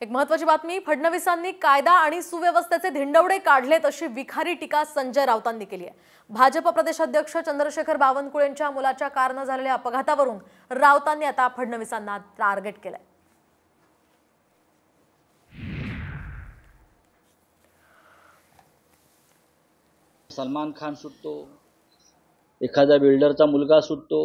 एक महत्त्वाची बातमी, फडणवीसांनी कायदा आणि सुव्यवस्थेचे धिंडवडे काढलेत अशी विखारी टीका संजय राऊतांनी केली आहे। भाजप प्रदेशाध्यक्ष चंद्रशेखर बावनकुळेंच्या मुलाच्या कारने झालेल्या अपघातावरून राऊतांनी आता फडणवीसांना टार्गेट केलंय। सलमान खान सुटतो, एखादा बिल्डरचा मुलगा सुटतो,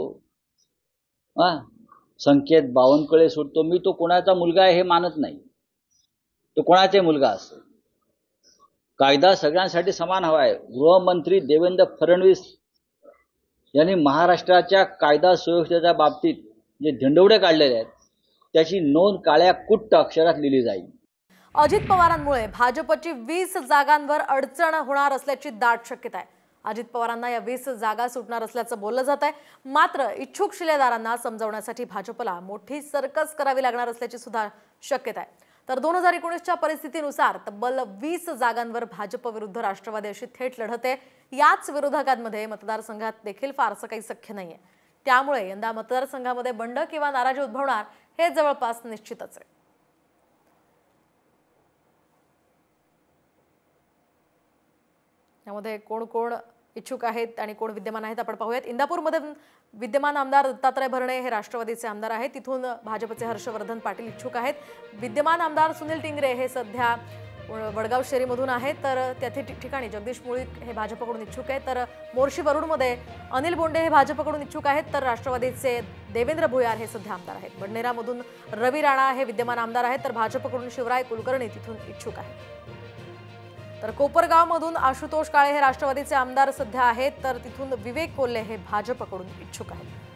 संकेत बावनकुळे सुटतो। मी तो कोणाचा मुलगा आहे हे मानत नाही, तो कोणाचे मुलगा असेल। कायदा सगळ्यांसाठी समान हवा आहे। गृहमंत्री देवेंद्र फडणवीस यांनी महाराष्ट्राच्या कायदा सुव्यवस्थेच्या बाबतीत जे धिंडवडे काढलेले आहेत त्याची नोंद काळ्या कुट्ट अक्षरात लिहिली जाईल। अजित पवारांमुळे भाजपची 20 जागांवर अडचण होणार असल्याची दाट शक्यता आहे। अजित पवारांना या 20 जागा सुटणार असल्याचं बोललं जात आहे। मात्र इच्छुक शिलेदारांना समजावण्यासाठी भाजपला मोठी सर्कस करावी लागणार असल्याची सुद्धा शक्यता आहे। तर 2019च्या परिस्थितीनुसार तब्बल 20 जागांवर भाजप विरुद्ध राष्ट्रवादी अशी थेट लढत आहे। याच विरोधकांमध्ये मतदारसंघात देखील फारसं काही सख्य नाहीये। त्यामुळे यंदा मतदारसंघामध्ये बंड किंवा नाराजी उद्भवणार हे जवळपास निश्चितच आहे। यामध्ये कोण कोण इच्छुक आहेत आणि कोण विद्यमान आहेत आपण पाहूयात। इंदापूरमध्ये विद्यमान आमदार दत्तात्रय भरणे हे राष्ट्रवादीचे आमदार आहेत। तिथून भाजपचे हर्षवर्धन पाटील इच्छुक आहेत। विद्यमान आमदार सुनील टिंगरे हे सध्या वडगाव शेरीमधून आहेत, तर त्या ठिकाणी जगदीश मुळीक हे भाजपकडून इच्छुक आहेत। तर मोर्शी वरुडमध्ये अनिल बोंडे हे भाजपकडून इच्छुक आहेत, तर राष्ट्रवादीचे देवेंद्र भुयार हे सध्या आमदार आहेत। बडनेरामधून रवी राणा हे विद्यमान आमदार आहेत, तर भाजपकडून शिवराय कुलकर्णी तिथून इच्छुक आहेत। तर कोपरगावमधून आशुतोष काळे हे राष्ट्रवादीचे आमदार सध्या आहेत, तर तिथून विवेक कोल्हे हे भाजपकडून इच्छुक आहेत।